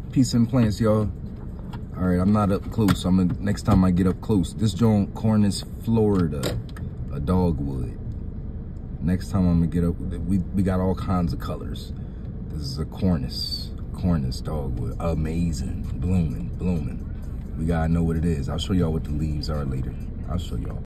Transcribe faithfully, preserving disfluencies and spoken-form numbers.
Peace and plants, y'all. All right, I'm not up close. I'm gonna, next time I get up close. This joint, Cornice, Florida, a dogwood. Next time I'm gonna get up, we, we got all kinds of colors. This is a Cornice, Cornice dogwood. Amazing, blooming, blooming. We gotta know what it is. I'll show y'all what the leaves are later. I'll show y'all.